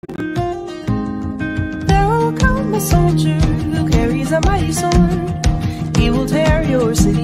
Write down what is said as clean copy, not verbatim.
There will come a soldier who carries a mighty sword. He will tear your city